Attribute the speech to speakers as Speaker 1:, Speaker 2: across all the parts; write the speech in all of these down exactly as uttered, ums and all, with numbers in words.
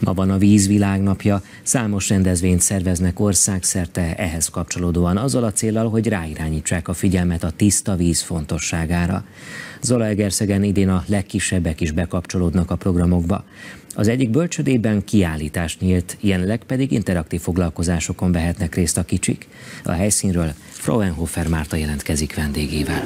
Speaker 1: Ma van a Víz világnapja, számos rendezvényt szerveznek országszerte ehhez kapcsolódóan, azzal a céllal, hogy ráirányítsák a figyelmet a tiszta víz fontosságára. Zalaegerszegen idén a legkisebbek is bekapcsolódnak a programokba. Az egyik bölcsödében kiállítás nyílt, jelenleg pedig interaktív foglalkozásokon vehetnek részt a kicsik. A helyszínről Frauenhofer Márta jelentkezik vendégével.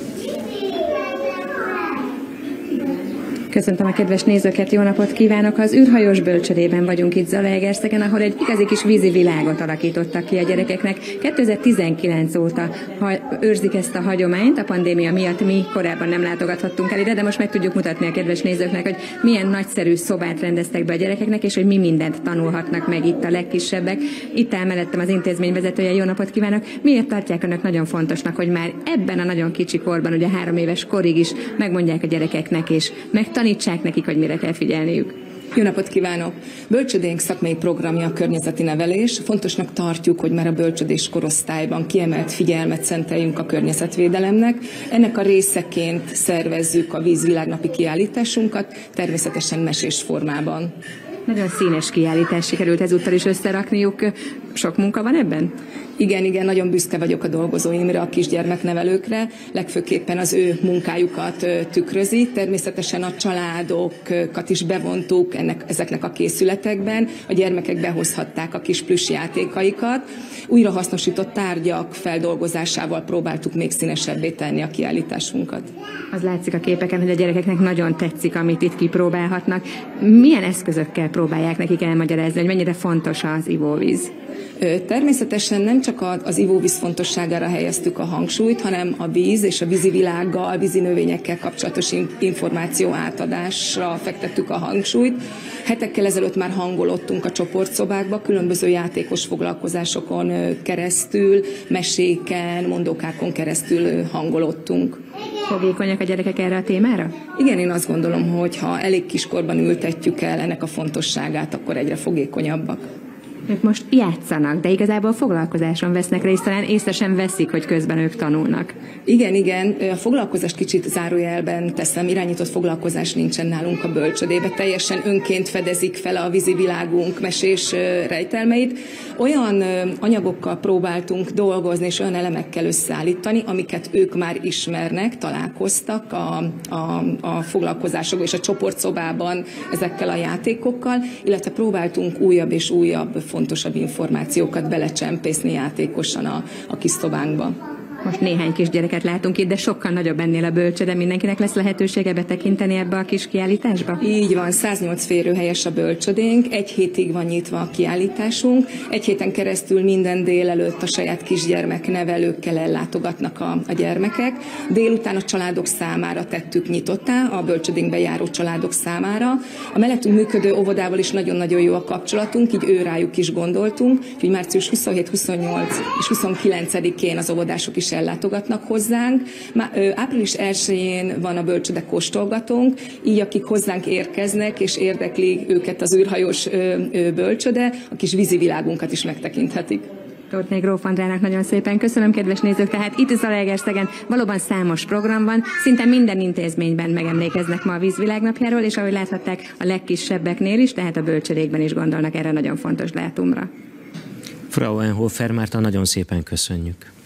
Speaker 2: Köszöntöm a kedves nézőket, jó napot kívánok! Az űrhajós bölcsödében vagyunk itt Zalaegerszegen, ahol egy igazi kis vízi világot alakítottak ki a gyerekeknek. kétezer-tizenkilenc óta őrzik ezt a hagyományt, a pandémia miatt mi korábban nem látogathattunk el ide, de most meg tudjuk mutatni a kedves nézőknek, hogy milyen nagyszerű szobát rendeztek be a gyerekeknek, és hogy mi mindent tanulhatnak meg itt a legkisebbek. Itt áll mellettem az intézmény vezetője, jó napot kívánok! Miért tartják önök nagyon fontosnak, hogy már ebben a nagyon kicsi korban, ugye három éves korig is megmondják a gyerekeknek, és megtanítsák tanítsák nekik, hogy mire kell figyelniük.
Speaker 3: Jó napot kívánok! Bölcsödénk szakmai programja a környezeti nevelés. Fontosnak tartjuk, hogy már a bölcsödés korosztályban kiemelt figyelmet szenteljünk a környezetvédelemnek. Ennek a részeként szervezzük a vízvilágnapi kiállításunkat, természetesen mesés formában.
Speaker 2: Nagyon színes kiállítás sikerült ezúttal is összerakniuk. Sok munka van ebben?
Speaker 3: Igen, igen, nagyon büszke vagyok a dolgozóimra, a kisgyermeknevelőkre, legfőképpen az ő munkájukat tükrözi. Természetesen a családokat is bevontuk ennek, ezeknek a készületekben. A gyermekek behozhatták a kis plüss játékaikat. Újrahasznosított tárgyak feldolgozásával próbáltuk még színesebbé tenni a kiállításunkat.
Speaker 2: Az látszik a képeken, hogy a gyerekeknek nagyon tetszik, amit itt kipróbálhatnak. Milyen eszközökkel próbálják nekik elmagyarázni, hogy mennyire fontos az ivóvíz?
Speaker 3: Természetesen nem csak az ivóvíz fontosságára helyeztük a hangsúlyt, hanem a víz és a vízi világgal, vízi növényekkel kapcsolatos információ átadásra fektettük a hangsúlyt. Hetekkel ezelőtt már hangolottunk a csoportszobákba, különböző játékos foglalkozásokon keresztül, meséken, mondókákon keresztül hangolottunk.
Speaker 2: Fogékonyak a gyerekek erre a témára?
Speaker 3: Igen, én azt gondolom, hogy ha elég kiskorban ültetjük el ennek a fontosságát, akkor egyre fogékonyabbak.
Speaker 2: Ők most játszanak, de igazából foglalkozáson vesznek részt, talán észre sem veszik, hogy közben ők tanulnak.
Speaker 3: Igen, igen, a foglalkozást kicsit zárójelben teszem, irányított foglalkozás nincsen nálunk a bölcsödébe, teljesen önként fedezik fel a vízi világunk mesés rejtelmeit. Olyan anyagokkal próbáltunk dolgozni, és olyan elemekkel összeállítani, amiket ők már ismernek, találkoztak a, a, a foglalkozásokban és a csoportszobában ezekkel a játékokkal, illetve próbáltunk újabb és újabb fontosabb információkat belecsempészni játékosan a, a kis szobánkba.
Speaker 2: Most néhány kisgyereket látunk itt, de sokkal nagyobb ennél a bölcsöde. Mindenkinek lesz lehetősége betekinteni ebbe a kis kiállításba?
Speaker 3: Így van, száznyolc férőhelyes a bölcsödénk, egy hétig van nyitva a kiállításunk, egy héten keresztül minden délelőtt a saját kisgyermek nevelőkkel ellátogatnak a, a gyermekek. Délután a családok számára tettük nyitottá, a bölcsödénkbe járó családok számára. A mellettünk működő óvodával is nagyon-nagyon jó a kapcsolatunk, így ő rájuk is gondoltunk, úgyhogy március huszonhét, huszonnyolc és huszonkilencedikén az óvodások is ellátogatnak hozzánk. április elsején van a bölcsöde kóstolgatónk, így akik hozzánk érkeznek és érdekli őket az űrhajós bölcsöde, a kis vízi világunkat is megtekinthetik.
Speaker 2: Tortné Gróf Andrának nagyon szépen köszönöm, kedves nézők, tehát itt Zalaegerszegen valóban számos program van, szinte minden intézményben megemlékeznek ma a vízvilágnapjáról, és ahogy láthatták, a legkisebbeknél is, tehát a bölcsödékben is gondolnak erre nagyon fontos dátumra.
Speaker 1: Frauenhofer Márta, nagyon szépen köszönjük.